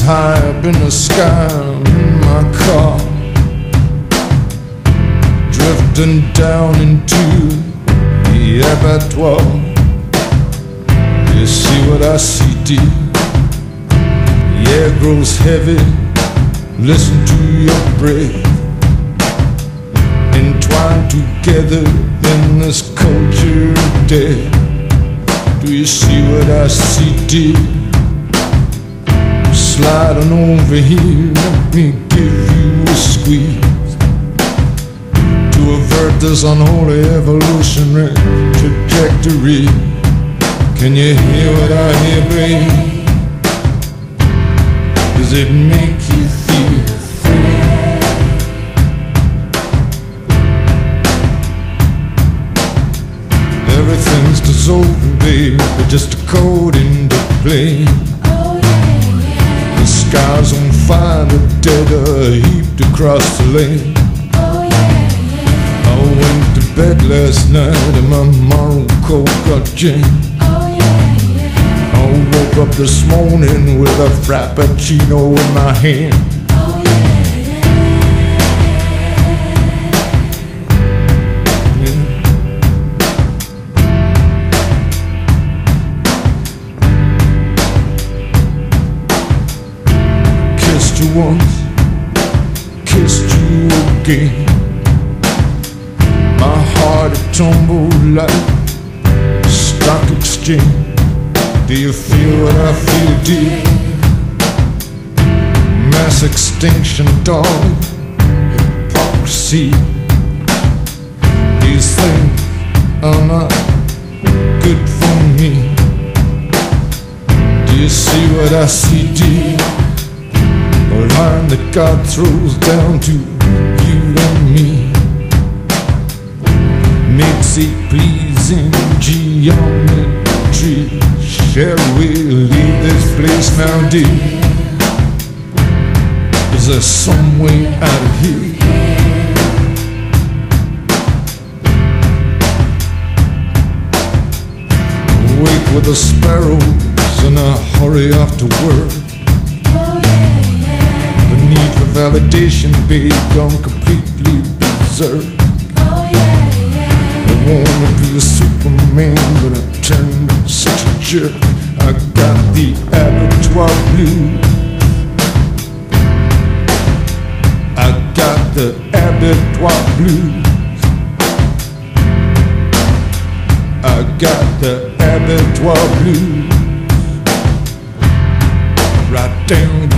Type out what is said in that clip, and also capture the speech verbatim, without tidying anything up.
high up in the sky in my car, drifting down into the abattoir. You see what I see, dear? The air grows heavy, listen to your breath, entwined together in this culture of death. Do you see what I see, dear? Sliding over here, let me give you a squeeze to avert this unholy evolutionary trajectory. Can you hear what I hear, babe? Does it make you feel free? Everything's dissolving, babe, but just a code into play. The sky's on fire, the dead are heaped across the lane. I went to bed last night in my Morocco got jammed. I woke up this morning with a frappuccino in my hand. Kissed you once, kissed you again. My heart had tumbled like a stock exchange. Do you feel what I feel, dear? Mass extinction, darling, hypocrisy. These things are not good for me. Do you see what I see, dear? A line that God throws down to you and me. Makes it pleasing geometry. Shall we leave this place now, dear? Is there some way out of here? Awake with the sparrows and I hurry off to work. The need for validation, babe, gone completely berserk. I wanna be a Superman, but I turned into such a jerk. I got the Abattoir Blues. I got the Abattoir Blues. I got the Abattoir Blues. Right down